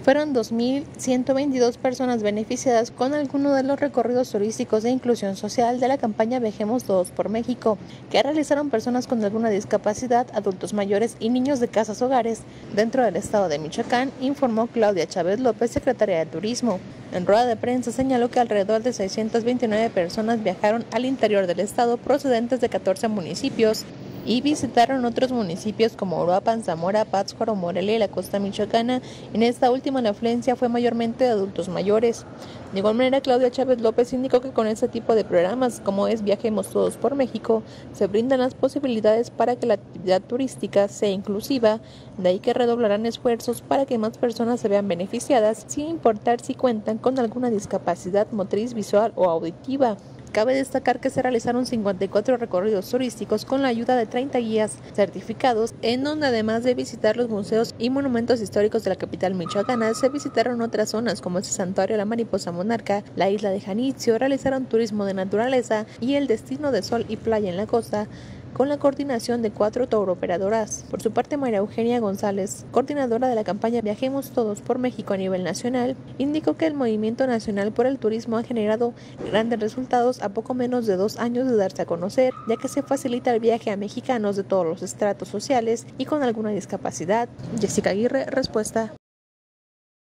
Fueron 2.122 personas beneficiadas con alguno de los recorridos turísticos de inclusión social de la campaña Viajemos Todos por México, que realizaron personas con alguna discapacidad, adultos mayores y niños de casas hogares dentro del estado de Michoacán, informó Claudia Chávez López, secretaria de Turismo. En rueda de prensa señaló que alrededor de 629 personas viajaron al interior del estado procedentes de 14 municipios y visitaron otros municipios como Uruapan, Zamora, Pátzcuaro, Morelia y la costa michoacana. En esta última la afluencia fue mayormente de adultos mayores. De igual manera, Claudia Chávez López indicó que con este tipo de programas, como es Viajemos Todos por México, se brindan las posibilidades para que la actividad turística sea inclusiva, de ahí que redoblarán esfuerzos para que más personas se vean beneficiadas, sin importar si cuentan con alguna discapacidad motriz, visual o auditiva. Cabe destacar que se realizaron 54 recorridos turísticos con la ayuda de 30 guías certificados, en donde además de visitar los museos y monumentos históricos de la capital michoacana, se visitaron otras zonas como el Santuario de la Mariposa Monarca, la isla de Janitzio, realizaron turismo de naturaleza y el destino de sol y playa en la costa, con la coordinación de 4 touroperadoras. Por su parte, María Eugenia González, coordinadora de la campaña Viajemos Todos por México a nivel nacional, indicó que el Movimiento Nacional por el Turismo ha generado grandes resultados a poco menos de 2 años de darse a conocer, ya que se facilita el viaje a mexicanos de todos los estratos sociales y con alguna discapacidad. Jessica Aguirre, Respuesta.